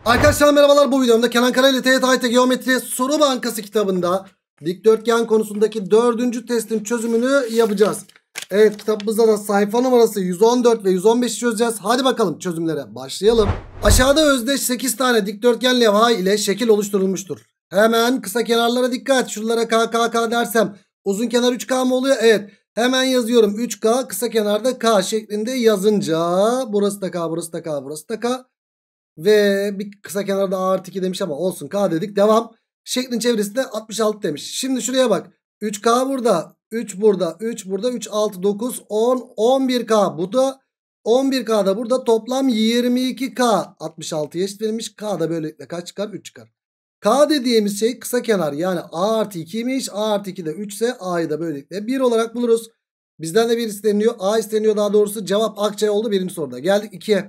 Arkadaşlar merhabalar, bu videomda Kenan Karayeli TYT Geometri Soru Bankası kitabında dikdörtgen konusundaki 4. testin çözümünü yapacağız. Evet, kitabımızda da sayfa numarası 114 ve 115'i çözeceğiz. Hadi bakalım çözümlere başlayalım. Aşağıda özdeş 8 tane dikdörtgen levha ile şekil oluşturulmuştur. Hemen kısa kenarlara dikkat. Şuralara KKK dersem uzun kenar 3K mı oluyor? Evet. Hemen yazıyorum 3K, kısa kenarda K şeklinde yazınca burası da K, burası da K, burası da K. Ve bir kısa kenarda A artı 2 demiş ama olsun, K dedik, devam. Şeklin çevresi de 66 demiş. Şimdi şuraya bak. 3K burada, 3 burada, 3 burada, 3, 6, 9, 10, 11K. Bu da 11K da burada, toplam 22K. 66'ya eşit verilmiş. K da böylelikle kaç çıkar? 3 çıkar. K dediğimiz şey kısa kenar, yani A artı 2'ymiş. A artı 2 de 3 ise A'yı da böylelikle 1 olarak buluruz. Bizden de 1 isteniyor. A isteniyor daha doğrusu. Cevap Akçay oldu birinci soruda. Geldik 2'ye.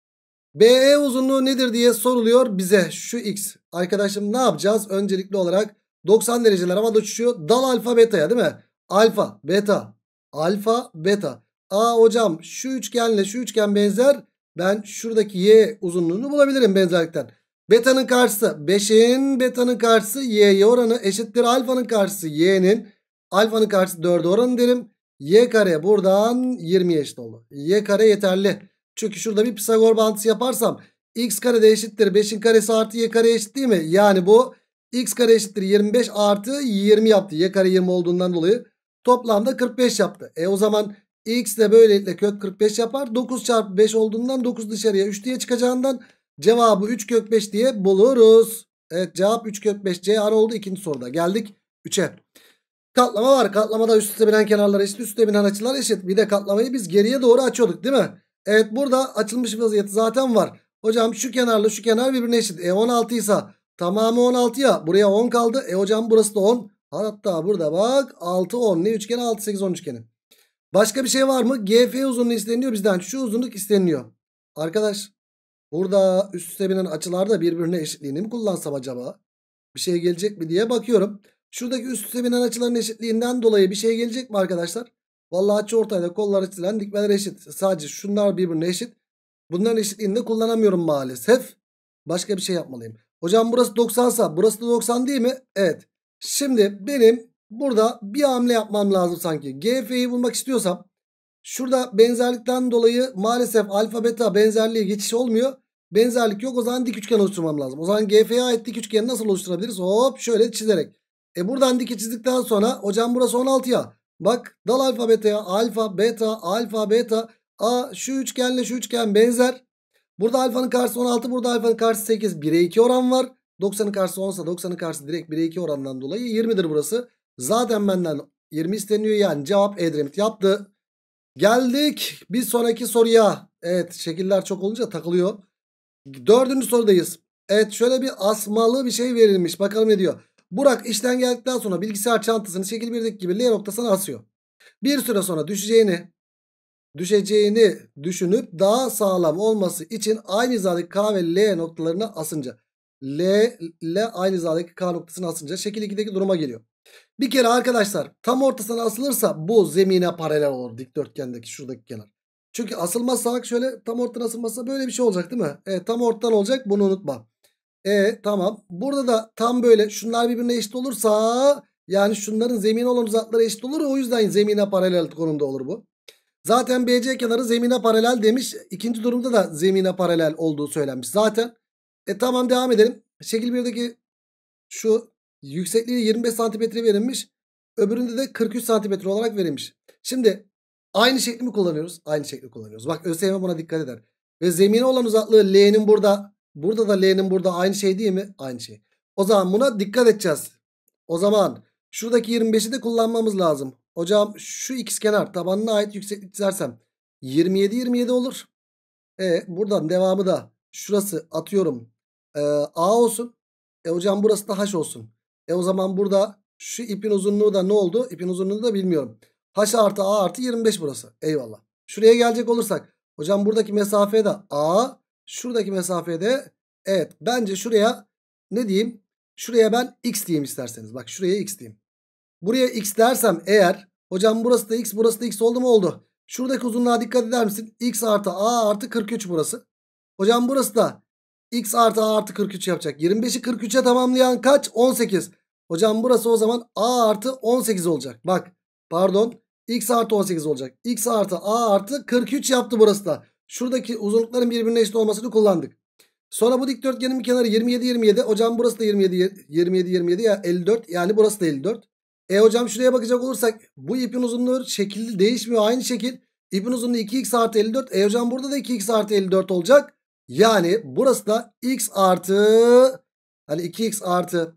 BE uzunluğu nedir diye soruluyor bize. Şu X. Arkadaşım ne yapacağız? Öncelikli olarak 90 dereceler havada uçuşuyor. Dal alfa beta'ya, değil mi? Alfa, beta, alfa, beta. Hocam şu üçgenle şu üçgen benzer. Ben şuradaki Y uzunluğunu bulabilirim benzerlikten. Beta'nın karşısı 5'in, beta'nın karşısı Y'ye oranı eşittir. Alfanın karşısı Y'nin, alfanın karşısı 4'e oranı derim. Y kare buradan 20'ye eşit oldu. Y kare yeterli. Çünkü şurada bir Pisagor bağıntısı yaparsam x kare de eşittir 5'in karesi artı y kare eşit değil mi? Yani bu x kare eşittir 25 artı 20 yaptı. Y kare 20 olduğundan dolayı toplamda 45 yaptı. O zaman x de böylelikle kök 45 yapar. 9 çarpı 5 olduğundan 9 dışarıya 3 diye çıkacağından cevabı 3 kök 5 diye buluruz. Evet, cevap 3 kök 5 C oldu ikinci soruda. Geldik 3'e. Katlama var. Katlamada üst üste binen kenarlar eşit, üst üste binen açılar eşit. Bir de katlamayı biz geriye doğru açıyorduk, değil mi? Evet, burada açılmış vaziyeti zaten var. Hocam şu kenarla şu kenar birbirine eşit. 16 ise tamamı 16 ya. Buraya 10 kaldı. Hocam burası da 10. Hatta burada bak 6 10. Ne üçgeni? 6 8 10 üçgeni. Başka bir şey var mı? GF uzunluğu isteniyor bizden. Şu uzunluk isteniyor. Arkadaş, burada üst üste binen açılarda birbirine eşitliğini mi kullansam acaba? Bir şey gelecek mi diye bakıyorum. Şuradaki üst üste binen açıların eşitliğinden dolayı bir şey gelecek mi arkadaşlar? Vallahi açıortayda kollar açılan dikmeler eşit. Sadece şunlar birbirine eşit. Bunların eşitliğini de kullanamıyorum maalesef. Başka bir şey yapmalıyım. Hocam burası 90 sa burası da 90 değil mi? Evet. Şimdi benim burada bir hamle yapmam lazım sanki. GF'yi bulmak istiyorsam şurada benzerlikten dolayı maalesef alfa beta benzerliğe geçiş olmuyor. Benzerlik yok, o zaman dik üçgen oluşturmam lazım. O zaman GF'ye ait dik üçgeni nasıl oluşturabiliriz? Hop şöyle çizerek. Buradan dik çizdikten sonra hocam burası 16 ya. Bak dal alfa beta'ya, alfa beta alfa beta. Şu üçgenle şu üçgen benzer. Burada alfanın karşısı 16, burada alfanın karşısı 8. 1'e 2 oran var. 90'ın karşısı 10 ise 90'ın karşısı direkt 1'e 2 oranından dolayı 20'dir burası. Zaten benden 20 isteniyor, yani cevap Edremit yaptı. Geldik bir sonraki soruya. Evet, şekiller çok olunca takılıyor. 4. sorudayız. Evet, şöyle bir asmalı bir şey verilmiş. Bakalım ne diyor. Burak işten geldikten sonra bilgisayar çantasını şekil 1'deki gibi L noktasına asıyor. Bir süre sonra düşeceğini düşünüp daha sağlam olması için aynı hizadaki K ve L noktalarını asınca, L aynı hizadaki K noktasını asınca şekil 2'deki duruma geliyor. Bir kere arkadaşlar tam ortasına asılırsa bu zemine paralel olur, dikdörtgendeki şuradaki kenar. Çünkü asılmazsa şöyle tam ortadan asılmazsa böyle bir şey olacak, değil mi? Evet, tam ortadan olacak, bunu unutma. Tamam, burada da tam böyle şunlar birbirine eşit olursa, yani şunların zemine olan uzakları eşit olur, o yüzden zemine paralel konumda olur bu. Zaten BC kenarı zemine paralel demiş. İkinci durumda da zemine paralel olduğu söylenmiş zaten. Tamam, devam edelim. Şekil 1'deki şu yüksekliği 25 santimetre verilmiş. Öbüründe de 43 santimetre olarak verilmiş. Şimdi aynı şekli mi kullanıyoruz? Aynı şekli kullanıyoruz. Bak ÖSYM buna dikkat eder. Ve zemine olan uzaklığı L'nin burada, burada da L'nin burada aynı şey değil mi? Aynı şey. O zaman buna dikkat edeceğiz. O zaman şuradaki 25'i de kullanmamız lazım. Hocam şu ikizkenar tabanına ait yükseklik çizersem 27 27 olur. Buradan devamı da şurası atıyorum A olsun. Hocam burası da H olsun. O zaman burada şu ipin uzunluğu da ne oldu? İpin uzunluğunu da bilmiyorum. H artı A artı 25 burası. Eyvallah. Şuraya gelecek olursak hocam buradaki mesafe de A. Şuradaki mesafe de, evet, bence şuraya ne diyeyim? Şuraya ben X diyeyim isterseniz. Bak şuraya X diyeyim. Buraya X dersem eğer, hocam burası da X burası da X oldu mu? Oldu. Şuradaki uzunluğa dikkat eder misin? X artı A artı 43 burası. Hocam burası da X artı A artı 43 yapacak. 25'i 43'e tamamlayan kaç? 18. Hocam burası o zaman A artı 18 olacak. Bak pardon. X artı 18 olacak. X artı A artı 43 yaptı burası da. Şuradaki uzunlukların birbirine eşit olmasını kullandık. Sonra bu dikdörtgenin bir kenarı 27 27. Hocam burası da 27 ya 54. Yani burası da 54. Hocam şuraya bakacak olursak bu ipin uzunluğu şekli değişmiyor. Aynı şekil. İpin uzunluğu 2x artı 54. Hocam burada da 2x artı 54 olacak. Yani burası da x artı, hani 2x artı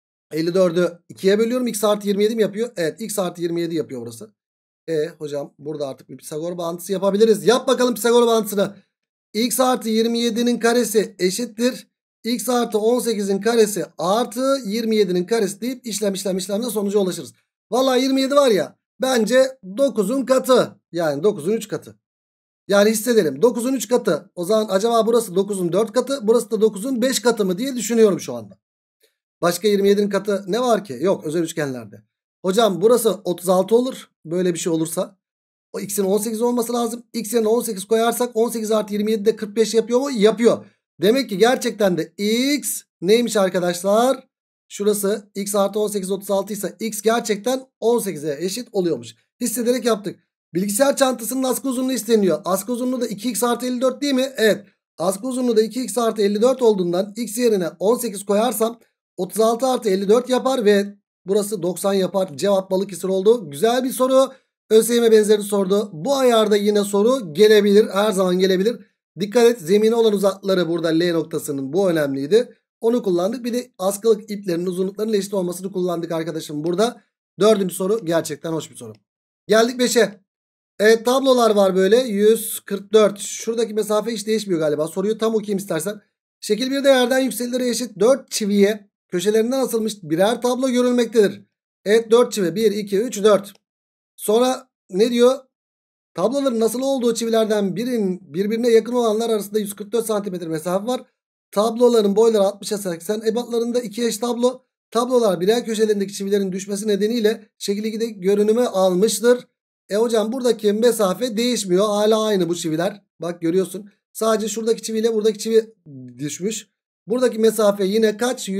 54'ü 2'ye bölüyorum. X artı 27 mi yapıyor? Evet, x artı 27 yapıyor burası. Hocam burada artık bir Pisagor bağıntısı yapabiliriz. Yap bakalım Pisagor bağıntısını. X artı 27'nin karesi eşittir. X artı 18'in karesi artı 27'nin karesi deyip işlemle sonuca ulaşırız. Vallahi 27 var ya, bence 9'un katı. Yani 9'un 3 katı. Yani hissedelim 9'un 3 katı. O zaman acaba burası 9'un 4 katı, burası da 9'un 5 katı mı diye düşünüyorum şu anda. Başka 27'nin katı ne var ki? Yok, özel üçgenlerde. Hocam burası 36 olur. Böyle bir şey olursa. O x'in 18 olması lazım. X yerine 18 koyarsak 18 artı 27 de 45 yapıyor mu? Yapıyor. Demek ki gerçekten de x neymiş arkadaşlar? Şurası x artı 18 36 ise x gerçekten 18'e eşit oluyormuş. Hissederek yaptık. Bilgisayar çantasının askı uzunluğu isteniyor. Askı uzunluğu da 2x artı 54 değil mi? Evet. Askı uzunluğu da 2x artı 54 olduğundan x yerine 18 koyarsam 36 artı 54 yapar ve burası 90 yapar. Cevap Balıkesir oldu. Güzel bir soru. ÖSYM benzerini sordu. Bu ayarda yine soru gelebilir. Her zaman gelebilir. Dikkat et, zemine olan uzaklıkları burada L noktasının, bu önemliydi. Onu kullandık. Bir de askılık iplerinin uzunluklarının eşit olmasını kullandık arkadaşım burada. Dördüncü soru gerçekten hoş bir soru. Geldik 5'e. Evet, tablolar var böyle. 144. Şuradaki mesafe hiç değişmiyor galiba. Soruyu tam okuyayım istersen. Şekil bir yerden yüksekliğe eşit 4 çiviye köşelerinden asılmış birer tablo görülmektedir. Evet, 4 çivi. 1, 2, 3, 4. Sonra ne diyor? Tabloların nasıl olduğu çivilerden birinin birbirine yakın olanlar arasında 144 santimetre mesafe var. Tabloların boyları 60'a 80. Ebatlarında iki eş tablo. Tablolar birer köşelerindeki çivilerin düşmesi nedeniyle şekil 2'de görünüme almıştır. Hocam buradaki mesafe değişmiyor. Hala aynı bu çiviler. Bak görüyorsun. Sadece şuradaki çiviyle buradaki çivi düşmüş. Buradaki mesafe yine kaç?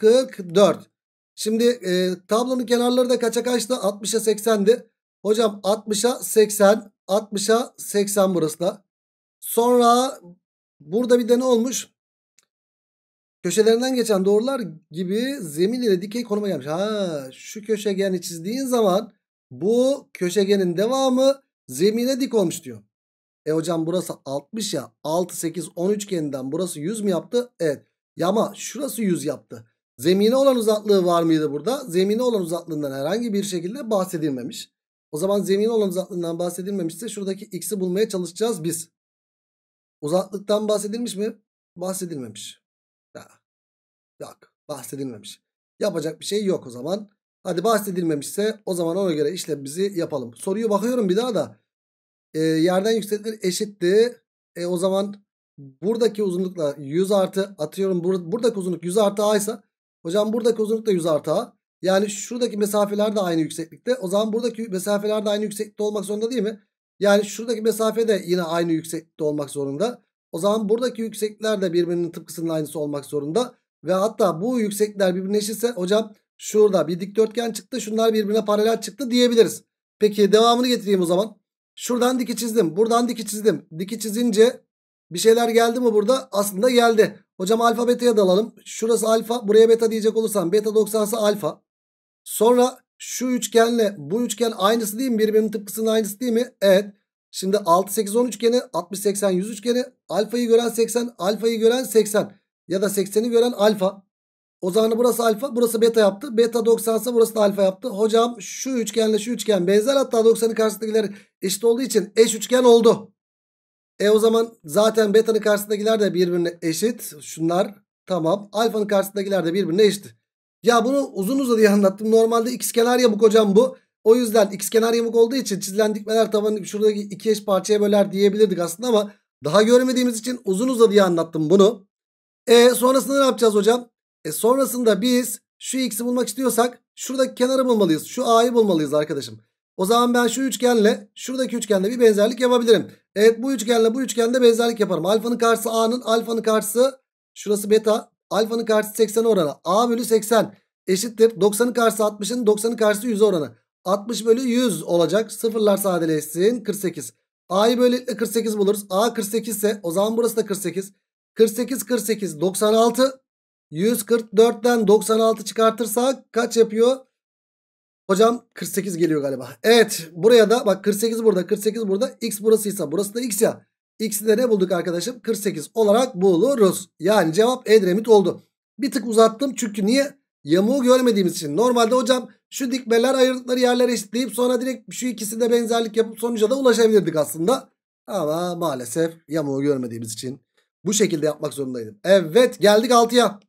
144. Şimdi tablonun kenarları da kaça kaçtı? 60'a 80'di. Hocam 60'a 80. 60'a 80 burası da. Sonra burada bir de ne olmuş? Köşelerinden geçen doğrular gibi zemin ile dikey konuma gelmiş. Şu köşegeni çizdiğin zaman bu köşegenin devamı zemine dik olmuş diyor. Hocam burası 60 ya. 6, 8, 10 üçgeninden burası 100 mü yaptı? Evet. Ya ama şurası 100 yaptı. Zemine olan uzaklığı var mıydı burada? Zemine olan uzaklığından herhangi bir şekilde bahsedilmemiş. O zaman zemine olan uzaklığından bahsedilmemişse şuradaki x'i bulmaya çalışacağız biz. Uzaklıktan bahsedilmiş mi? Bahsedilmemiş. Ya, yok, bahsedilmemiş. Yapacak bir şey yok o zaman. Hadi bahsedilmemişse o zaman ona göre işlemimizi yapalım. Soruyu bakıyorum bir daha da. Yerden yükseklikleri eşitti. O zaman buradaki uzunlukla 100 artı atıyorum. Buradaki uzunluk 100 artı a ise hocam buradaki uzunluk da 100 artı a. Yani şuradaki mesafeler de aynı yükseklikte. O zaman buradaki mesafeler de aynı yükseklikte olmak zorunda değil mi? Yani şuradaki mesafe de yine aynı yükseklikte olmak zorunda. O zaman buradaki yükseklikler de birbirinin tıpkısının aynısı olmak zorunda. Ve hatta bu yükseklikler birbirine eşitse hocam şurada bir dikdörtgen çıktı. Şunlar birbirine paralel çıktı diyebiliriz. Peki devamını getireyim o zaman. Şuradan diki çizdim. Buradan diki çizdim. Diki çizince bir şeyler geldi mi burada? Aslında geldi. Hocam alfa beta'ya dalalım. Şurası alfa. Buraya beta diyecek olursam beta 90 ise alfa. Sonra şu üçgenle bu üçgen aynısı değil mi? Birbirinin tıpkısının aynısı değil mi? Evet. Şimdi 6, 8, 10 üçgeni, 60, 80, 100 üçgeni. Alfayı gören 80, alfayı gören 80. Ya da 80'i gören alfa. O zaman burası alfa, burası beta yaptı. Beta 90 ise burası da alfa yaptı. Hocam şu üçgenle şu üçgen benzer, hatta 90'ın karşısındakiler eşit olduğu için eş üçgen oldu. O zaman zaten beta'nın karşısındakiler de birbirine eşit. Şunlar tamam. Alfanın karşısındakiler de birbirine eşit. Ya bunu uzun uzadıya anlattım. Normalde ikizkenar yamuk hocam bu. O yüzden ikizkenar yamuk olduğu için çizilen dikmeler tabanını şuradaki iki eş parçaya böler diyebilirdik aslında ama daha görmediğimiz için uzun uzadıya anlattım bunu. Sonrasında ne yapacağız hocam? Sonrasında biz şu x'i bulmak istiyorsak şuradaki kenarı bulmalıyız. Şu a'yı bulmalıyız arkadaşım. O zaman ben şu üçgenle şuradaki üçgenle bir benzerlik yapabilirim. Evet, bu üçgenle bu üçgende benzerlik yaparım. Alfanın karşısı a'nın, alfanın karşısı Şurası beta. Alfanın karşısı 80 oranı. A bölü 80 eşittir. 90'ın karşısı 60'ın 90'ın karşısı 100 oranı. 60 bölü 100 olacak. Sıfırlar sadeleşsin. 48. A'yı böylelikle 48 buluruz. A 48 ise o zaman burası da 48. 48 48 96. 144'ten 96 çıkartırsak kaç yapıyor? Hocam 48 geliyor galiba. Evet, buraya da bak 48 burada, 48 burada. X burasıysa burası da X ya. X'i de ne bulduk arkadaşım? 48 olarak buluruz. Yani cevap Edremit oldu. Bir tık uzattım çünkü niye? Yamuğu görmediğimiz için. Normalde hocam şu dikmeler ayırdıkları yerleri eşitleyip sonra direkt şu ikisinde benzerlik yapıp sonuca da ulaşabilirdik aslında. Ama maalesef yamuğu görmediğimiz için bu şekilde yapmak zorundaydım. Evet, geldik 6'ya.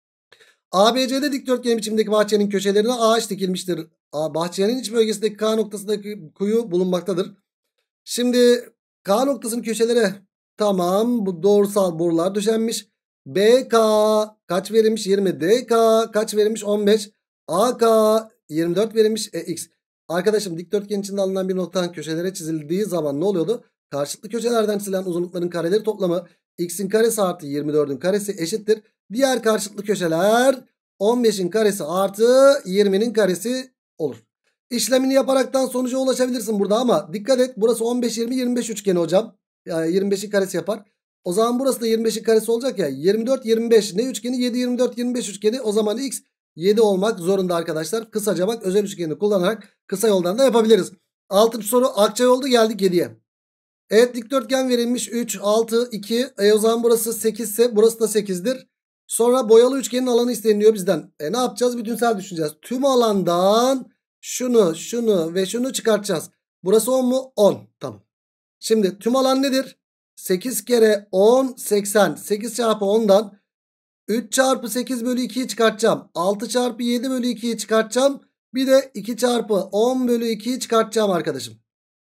ABC'de dikdörtgen biçimdeki bahçenin köşelerine ağaç dikilmiştir. Bahçenin iç bölgesindeki K noktasındaki kuyu bulunmaktadır. Şimdi K noktasının köşeleri tamam, bu doğrusal borular döşenmiş. BK kaç verilmiş? 20. DK kaç verilmiş? 15. AK 24 verilmiş. X. Arkadaşım dikdörtgen içinde alınan bir noktanın köşelere çizildiği zaman ne oluyordu? Karşılıklı köşelerden çizilen uzunlukların kareleri toplamı x'in karesi artı 24'ün karesi eşittir. Diğer karşılıklı köşeler 15'in karesi artı 20'nin karesi olur. İşlemini yaparaktan sonuca ulaşabilirsin burada ama dikkat et, burası 15 20 25 üçgeni hocam. Yani 25'in karesi yapar. O zaman burası da 25'in karesi olacak ya. 24 25 ne üçgeni? 7 24 25 üçgeni. O zaman x 7 olmak zorunda arkadaşlar. Kısaca bak, özel üçgeni kullanarak kısa yoldan da yapabiliriz. 6. soru Akçay oldu, geldik 7'ye. Evet, dikdörtgen verilmiş 3 6 2. O zaman burası 8 ise burası da 8'dir. Sonra boyalı üçgenin alanı isteniyor bizden. Ne yapacağız? Bütünsel düşüneceğiz. Tüm alandan şunu şunu ve şunu çıkartacağız. Burası 10 mu? 10. Tamam. Şimdi tüm alan nedir? 8 kere 10 80. 8 çarpı 10'dan 3 çarpı 8 bölü 2'yi çıkartacağım. 6 çarpı 7 bölü 2'yi çıkartacağım. Bir de 2 çarpı 10 bölü 2'yi çıkartacağım arkadaşım.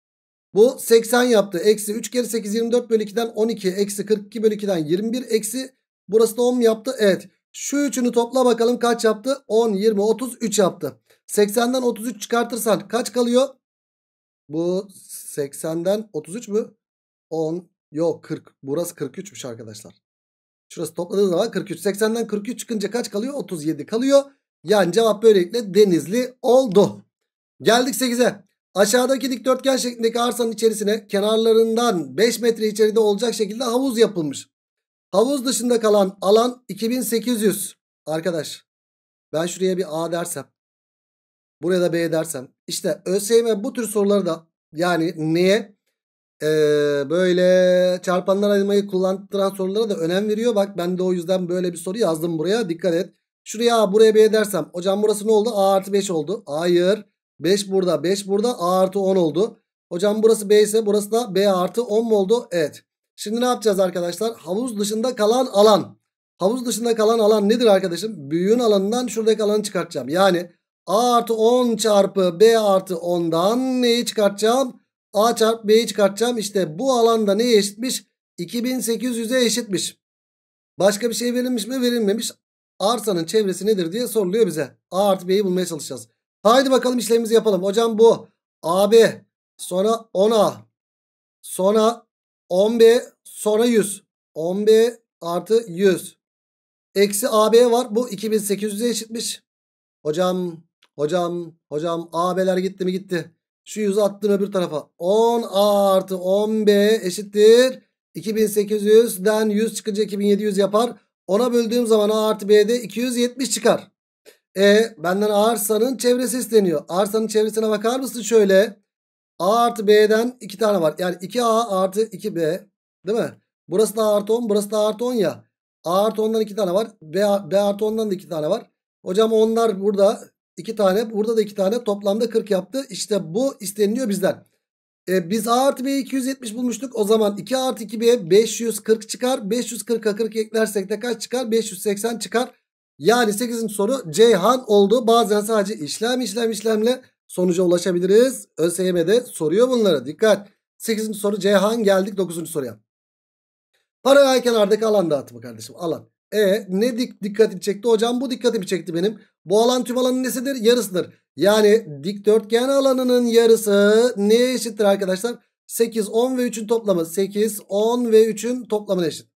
Bu 80 yaptı. Eksi 3 kere 8 24 bölü 2'den 12. Eksi 42 bölü 2'den 21. Eksi burası da 10 yaptı. Evet. Şu üçünü topla bakalım kaç yaptı? 10, 20, 33 yaptı. 80'den 33 çıkartırsan kaç kalıyor? Bu 80'den 33 mü? 10 yok 40. Burası 43'müş arkadaşlar. Şurası topladığı zaman 43. 80'den 43 çıkınca kaç kalıyor? 37 kalıyor. Yani cevap böylelikle Denizli oldu. Geldik 8'e. Aşağıdaki dikdörtgen şeklindeki arsanın içerisine kenarlarından 5 metre içeride olacak şekilde havuz yapılmış. Havuz dışında kalan alan 2800. Arkadaş, ben şuraya bir A dersem, buraya da B dersem, işte ÖSYM bu tür soruları da yani neye böyle çarpanlar ayırmayı kullandıran sorulara da önem veriyor. Bak ben de o yüzden böyle bir soru yazdım buraya. Dikkat et. Şuraya A, buraya B dersem hocam burası ne oldu? A artı 5 oldu. Hayır. 5 burada, 5 burada, A artı 10 oldu. Hocam burası B ise burası da B artı 10 mu oldu? Evet. Şimdi ne yapacağız arkadaşlar? Havuz dışında kalan alan. Havuz dışında kalan alan nedir arkadaşım? Büyüğün alanından şuradaki alanı çıkartacağım. Yani A artı 10 çarpı B artı 10'dan neyi çıkartacağım? A çarpı B'yi çıkartacağım. İşte bu alanda neye eşitmiş? 2800'e eşitmiş. Başka bir şey verilmiş mi? Verilmemiş. Arsanın çevresi nedir diye soruluyor bize. A artı B'yi bulmaya çalışacağız. Haydi bakalım işlemimizi yapalım. Hocam bu AB, sonra 10A, sonra 10B, sonra 100. 10B artı 100. Eksi AB var. Bu 2800'e eşitmiş. Hocam AB'ler gitti mi? Gitti. Şu 100'ü attım öbür tarafa. 10A artı 10B eşittir 2800'den 100 çıkınca 2700 yapar. 10'a böldüğüm zaman A artı B'de 270 çıkar. Benden arsanın çevresi isteniyor. Arsanın çevresine bakar mısın şöyle? A artı B'den 2 tane var. Yani 2A artı 2B. Değil mi? Burası da artı 10. Burası da artı 10 ya. A artı 10'dan 2 tane var. B artı 10'dan da 2 tane var. Hocam onlar burada 2 tane. Burada da 2 tane. Toplamda 40 yaptı. İşte bu isteniyor bizden. Biz A artı B'yi 270 bulmuştuk. O zaman 2 artı 2B 540 çıkar. 540'a 40 eklersek de kaç çıkar? 580 çıkar. Yani 8. soru Ceyhan oldu. Bazen sadece işlemle sonuca ulaşabiliriz. ÖSYM'de soruyor bunları. Dikkat. 8. soru Ceyhan, geldik 9. soruya. Paralel kenardaki alan dağıtımı kardeşim. Alan. Ne dikkatini çekti hocam? Bu dikkatimi çekti benim. Bu alan tüm alanın nesidir? Yarısıdır. Yani dikdörtgen alanının yarısı neye eşittir arkadaşlar? 8, 10 ve 3'ün toplamı. 8, 10 ve 3'ün toplamına eşit.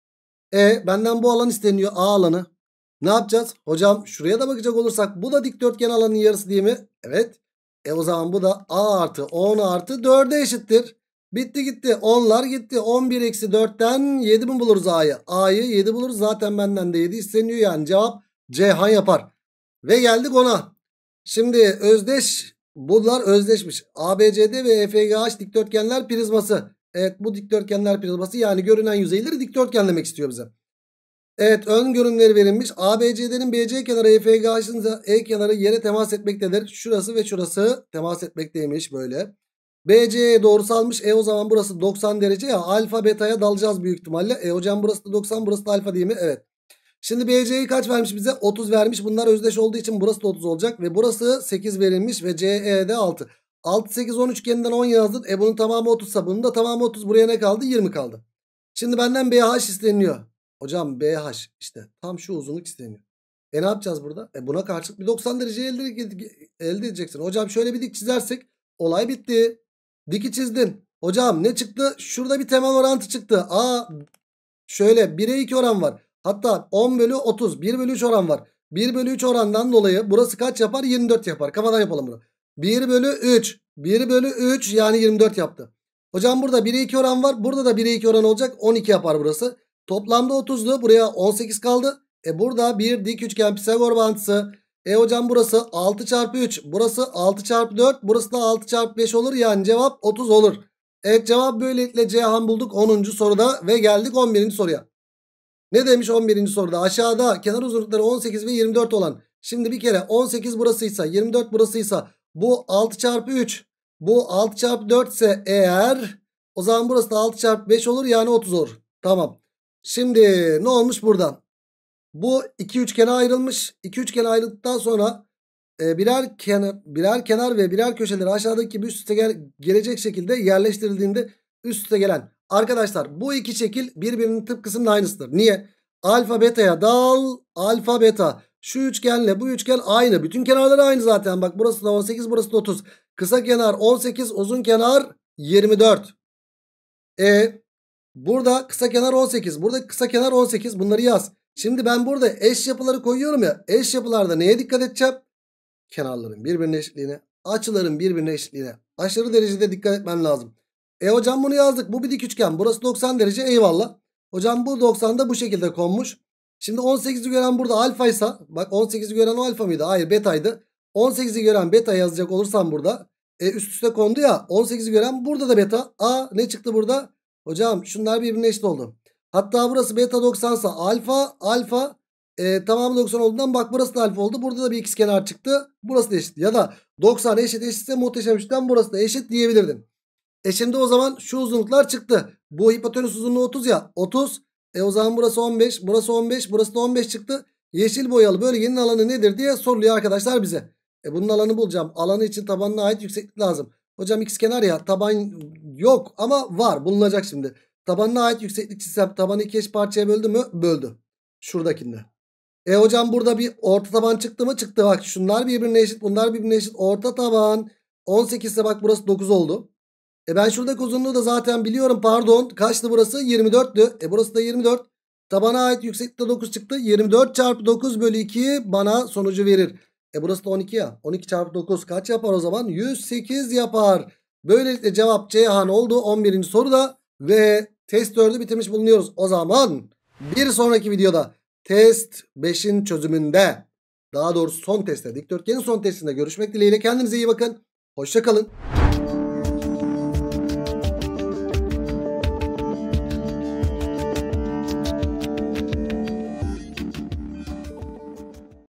Benden bu alan isteniyor. A alanı. Ne yapacağız? Hocam şuraya da bakacak olursak bu da dikdörtgen alanın yarısı değil mi? Evet. O zaman bu da A artı 10 artı 4'e eşittir. Bitti gitti. 10'lar gitti. 11 eksi 4'ten 7 mi buluruz A'yı? A'yı 7 buluruz. Zaten benden de 7 isteniyor. Yani cevap Ceyhan yapar. Ve geldik ona. Şimdi özdeş. Bunlar özdeşmiş. ABCD ve EFGH dikdörtgenler prizması. Evet, bu dikdörtgenler prizması yani görünen yüzeyleri dikdörtgenlemek istiyor bize. Evet, ön görünümleri verilmiş. ABCD'nin BC kenarı EFGH'ın da E kenarı yere temas etmektedir. Şurası ve şurası temas etmekteymiş böyle. BC'ye doğrusalmış. O zaman burası 90 derece ya. Alfa beta'ya dalacağız büyük ihtimalle. Hocam burası da 90, burası da alfa değil mi? Evet. Şimdi BC'yi kaç vermiş bize? 30 vermiş. Bunlar özdeş olduğu için burası da 30 olacak. Ve burası 8 verilmiş ve CE'de 6. 6, 8, 10 üçgeninden 10 yazdın. Bunun tamamı 30 ise bunun da tamamı 30. Buraya ne kaldı? 20 kaldı. Şimdi benden BH isteniyor. Hocam BH işte tam şu uzunluk isteniyor. Ne yapacağız burada? Buna karşılık bir 90 derece elde edeceksin. Hocam şöyle bir dik çizersek olay bitti. Diki çizdin. Hocam ne çıktı? Şurada bir temel orantı çıktı. Şöyle 1'e 2 oran var. Hatta 10 bölü 30. 1 bölü 3 oran var. 1 bölü 3 orandan dolayı burası kaç yapar? 24 yapar. Kafadan yapalım bunu. 1 bölü 3. 1 bölü 3 yani 24 yaptı. Hocam burada 1'e 2 oran var. Burada da 1'e 2 oran olacak. 12 yapar burası. Toplamda 30'du. Buraya 18 kaldı. Burada bir dik üçgen Pisagor bağıntısı. Hocam burası 6 çarpı 3. Burası 6 çarpı 4. Burası da 6 çarpı 5 olur. Yani cevap 30 olur. Evet, cevap böylelikle Ceyhan bulduk 10. soruda ve geldik 11. soruya. Ne demiş 11. soruda? Aşağıda kenar uzunlukları 18 ve 24 olan. Şimdi bir kere 18 burasıysa 24 burasıysa bu 6 çarpı 3. Bu 6 çarpı 4 ise eğer o zaman burası da 6 çarpı 5 olur yani 30 olur. Tamam. Şimdi ne olmuş burada? Bu iki üçgene ayrılmış. İki üçgene ayrıldıktan sonra birer kenar ve birer köşeleri aşağıdaki gibi üst üste gelecek şekilde yerleştirildiğinde üst üste gelen. Arkadaşlar bu iki şekil birbirinin tıpkısının aynısıdır. Niye? Alfa beta'ya dal, alfa beta. Şu üçgenle bu üçgen aynı. Bütün kenarları aynı zaten. Bak burası da 18, burası da 30. Kısa kenar 18, uzun kenar 24. Burada kısa kenar 18. Burada kısa kenar 18. Bunları yaz. Şimdi ben burada eş yapıları koyuyorum ya. Eş yapılarda neye dikkat edeceğim? Kenarların birbirine eşitliğine, açıların birbirine eşitliğine aşırı derecede dikkat etmen lazım. Hocam bunu yazdık. Bu bir dik üçgen. Burası 90 derece. Eyvallah. Hocam bu 90 da bu şekilde konmuş. Şimdi 18'i gören burada alfaysa, bak 18'i gören o alfa mıydı? Hayır, betaydı. 18'i gören beta yazacak olursam burada üst üste kondu ya. 18'i gören burada da beta. Ne çıktı burada? Hocam şunlar birbirine eşit oldu. Hatta burası beta 90 sa alfa tamamı 90 olduğundan bak burası da alfa oldu. Burada da bir ikizkenar çıktı. Burası da eşit. Ya da 90 eşitse muhteşem üçgen burası da eşit diyebilirdin. Şimdi o zaman şu uzunluklar çıktı. Bu hipotenüs uzunluğu 30 ya. 30. O zaman burası 15. Burası 15. Burası da 15 çıktı. Yeşil boyalı bölgenin alanı nedir diye soruluyor arkadaşlar bize. Bunun alanı bulacağım. Alanı için tabanına ait yükseklik lazım. Hocam ikizkenar ya, taban yok ama var, bulunacak şimdi. Tabanına ait yükseklik çizsem tabanı iki eş parçaya böldü mü? Böldü. Şuradakinde. Hocam burada bir orta taban çıktı mı? Çıktı. Bak şunlar birbirine eşit, bunlar birbirine eşit. Orta taban 18 ise bak burası 9 oldu. Ben şuradaki uzunluğu da zaten biliyorum, pardon. Kaçtı burası? 24'tü. Burası da 24. Tabana ait yükseklikte 9 çıktı. 24 çarpı 9 bölü 2 bana sonucu verir. Burası da 12 ya. 12 çarpı 9 kaç yapar o zaman? 108 yapar. Böylelikle cevap Ceyhan oldu 11. soruda. Ve test 4'ü bitirmiş bulunuyoruz. O zaman bir sonraki videoda test 5'in çözümünde, daha doğrusu son testte, dikdörtgenin son testinde görüşmek dileğiyle. Kendinize iyi bakın. Hoşça kalın.